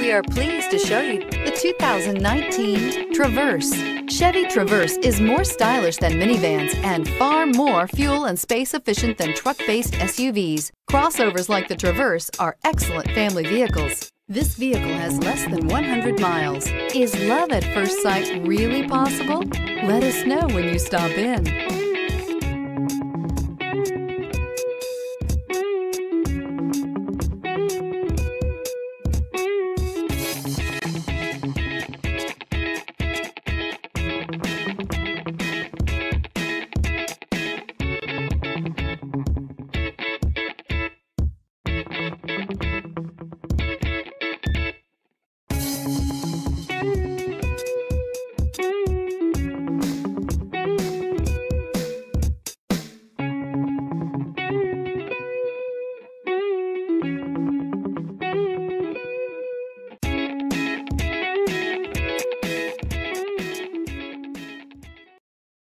We are pleased to show you the 2019 Traverse. Chevy Traverse is more stylish than minivans and far more fuel and space efficient than truck-based SUVs. Crossovers like the Traverse are excellent family vehicles. This vehicle has less than 100 miles. Is love at first sight really possible? Let us know when you stop in.